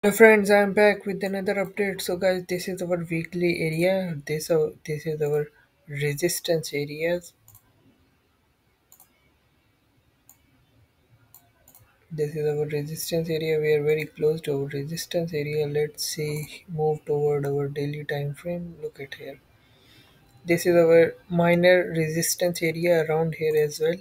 Friends, I'm back with another update. So, guys, this is our weekly area. This is our resistance areas. This is our resistance area. We are very close to our resistance area. Let's see, move toward our daily time frame. Look at here. This is our minor resistance area around here as well.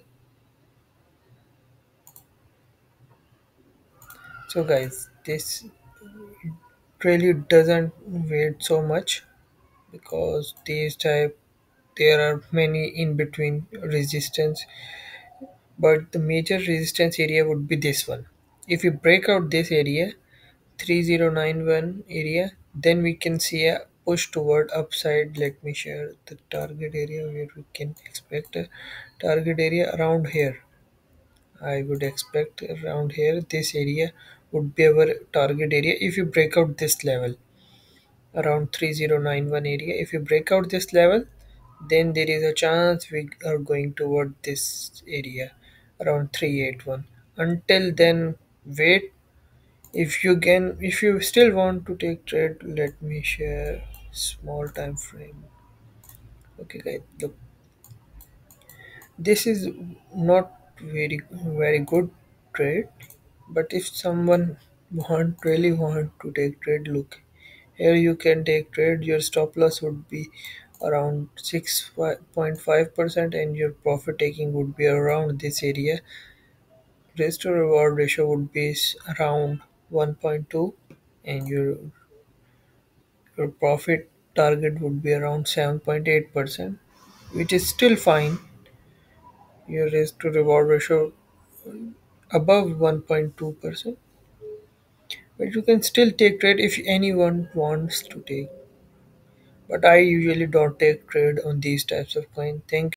So, guys, this really doesn't wait so much because these type there are many in between resistance, but the major resistance area would be this one. If we break out this area, 3091 area, then we can see a push toward upside. Let me share the target area where we can expect a target area around here. I would expect around here this area would be our target area if you break out this level around 3091 area. If you break out this level, then there is a chance we are going toward this area around 381. Until then, wait. If you still want to take trade, let me share small time frame. Okay, guys, look, this is not very good trade, but if someone really want to take trade, look, here you can take trade. Your stop loss would be around 6.5% and your profit taking would be around this area. Risk to reward ratio would be around 1.2 and your profit target would be around 7.8%, which is still fine. Your risk to reward ratio above 1.2%, but you can still take trade if anyone wants to take. But I usually don't take trade on these types of coin. Thank